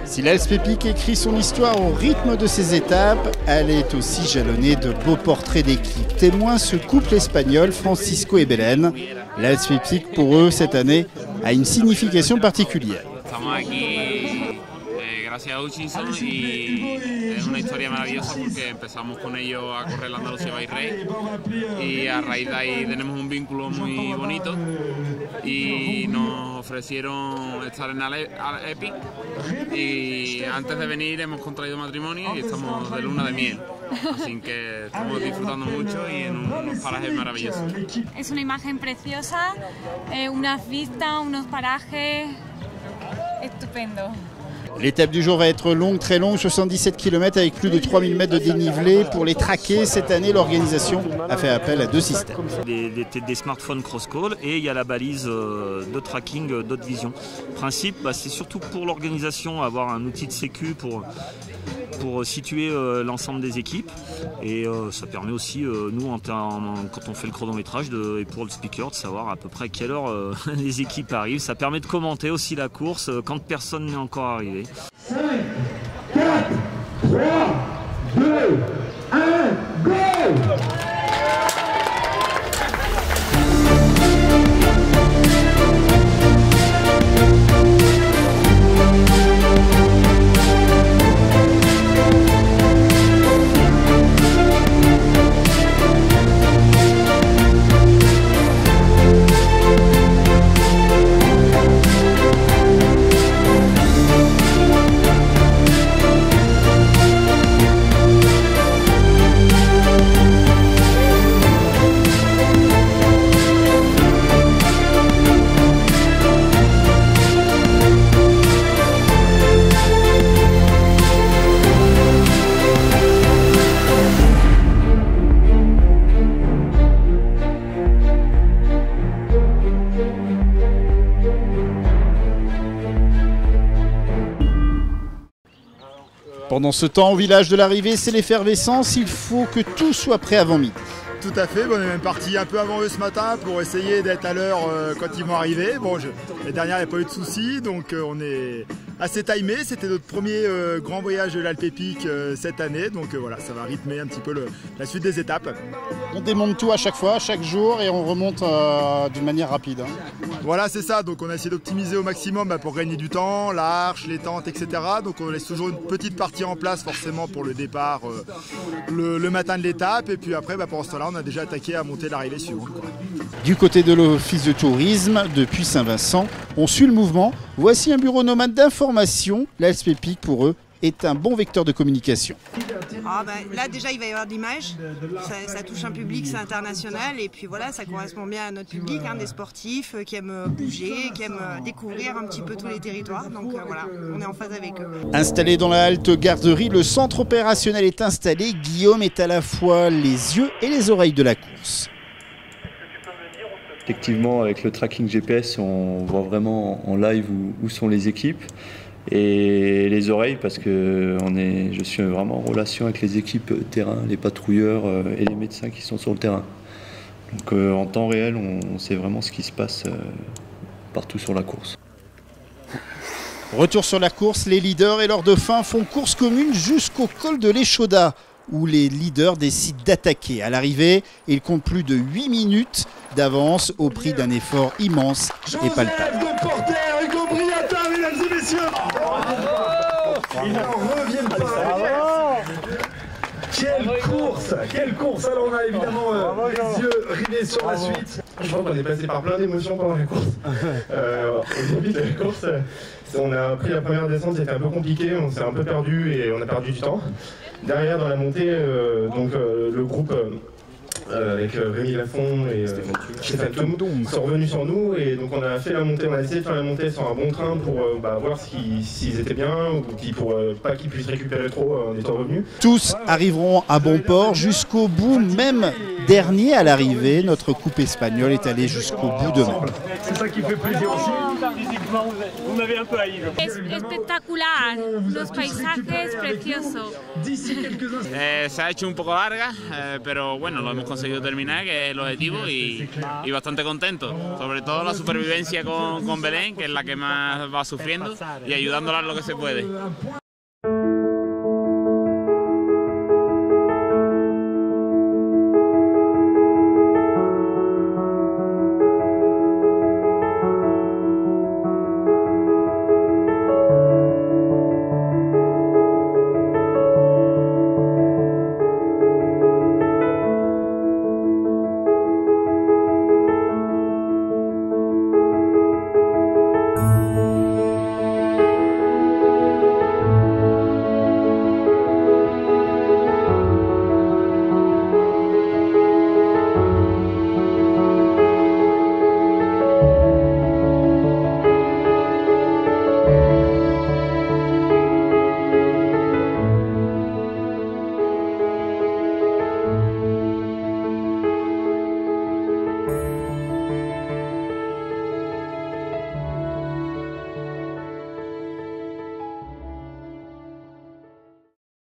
Si l'Alspépique écrit son histoire au rythme de ses étapes, elle est aussi jalonnée de beaux portraits d'équipe. Témoin ce couple espagnol, Francisco et Belén. L'Alspépique, pour eux, cette année, a une signification particulière. Gracias a Hutchinson y es una historia maravillosa porque empezamos con ellos a correr la Andalucía by Race y a raíz de ahí tenemos un vínculo muy bonito y nos ofrecieron estar en Epic y antes de venir hemos contraído matrimonio y estamos de luna de miel, así que estamos disfrutando mucho y en unos parajes maravillosos. Es una imagen preciosa, unas vistas, unos parajes estupendo. L'étape du jour va être longue, très longue, 77 km avec plus de 3000 mètres de dénivelé. Pour les traquer, cette année, l'organisation a fait appel à deux systèmes. Des smartphones cross-call et il y a la balise de tracking d'autres visions. Principe, c'est surtout pour l'organisation, avoir un outil de sécu pour situer l'ensemble des équipes. Et ça permet aussi, nous, quand on fait le chronométrage, et pour le speaker, de savoir à peu près à quelle heure les équipes arrivent. Ça permet de commenter aussi la course quand personne n'est encore arrivé. 5, 4, 3, 2, 1, go! Pendant ce temps, au village de l'arrivée, c'est l'effervescence. Il faut que tout soit prêt avant midi. Tout à fait, on est même parti un peu avant eux ce matin pour essayer d'être à l'heure quand ils vont arriver. Bon, les dernières, il n'y a pas eu de soucis, donc on est assez timé. C'était notre premier grand voyage de l'Alpépique cette année, donc voilà, ça va rythmer un petit peu la suite des étapes. On démonte tout à chaque fois, chaque jour, et on remonte d'une manière rapide. Voilà, c'est ça, donc on a essayé d'optimiser au maximum pour gagner du temps, l'arche, les tentes, etc. Donc on laisse toujours une petite partie en place forcément pour le départ le matin de l'étape, et puis après, pendant ce temps-là, on a déjà attaqué à monter l'arrivée suivante. Du côté de l'office de tourisme, depuis Saint-Vincent, on suit le mouvement. Voici un bureau nomade d'information. L'Alspépique, pour eux, est un bon vecteur de communication. Là déjà il va y avoir de l'image, ça touche un public, c'est international et puis voilà, ça correspond bien à notre public, des sportifs qui aiment bouger, qui aiment découvrir un petit peu tous les territoires, donc voilà, on est en phase avec eux. Installé dans la halte garderie, le centre opérationnel est installé. Guillaume est à la fois les yeux et les oreilles de la course. Effectivement, avec le tracking GPS, on voit vraiment en live où sont les équipes. Et les oreilles, parce que je suis vraiment en relation avec les équipes terrain, les patrouilleurs et les médecins qui sont sur le terrain. Donc en temps réel, on sait vraiment ce qui se passe partout sur la course. Retour sur la course, les leaders et leurs dauphins font course commune jusqu'au col de l'Échaudat, où les leaders décident d'attaquer. À l'arrivée, ils comptent plus de 8 minutes d'avance au prix d'un effort immense et palpable. Ils n'en reviennent pas. Quelle course. Alors on a évidemment les yeux rivés sur la suite. Je crois qu'on est passé par plein d'émotions pendant la course. Au début de la course, on a pris la première descente, c'était un peu compliqué, on s'est un peu perdu et on a perdu du temps. Derrière dans la montée, le groupe avec Rémi Lafont et Stéphane Toum sont revenus sur nous et donc on a fait la montée, on a essayé de faire la montée sur un bon train pour voir s'ils étaient bien ou pour pas qu'ils puissent récupérer trop en étant revenus. Tous arriveront à bon port jusqu'au bout même dernier à l'arrivée, notre coupe espagnole est allée jusqu'au bout demain. C'est ça qui fait plaisir aussi. Vous m'avez un peu haï. Espectacular, los paisajes preciosos. Se ha hecho un poco larga, pero bueno, lo hemos conseguido terminar, que es el objetivo, y bastante contento. Sobre todo la supervivencia con Belén, que es la que más va sufriendo, y ayudándola en lo que se puede.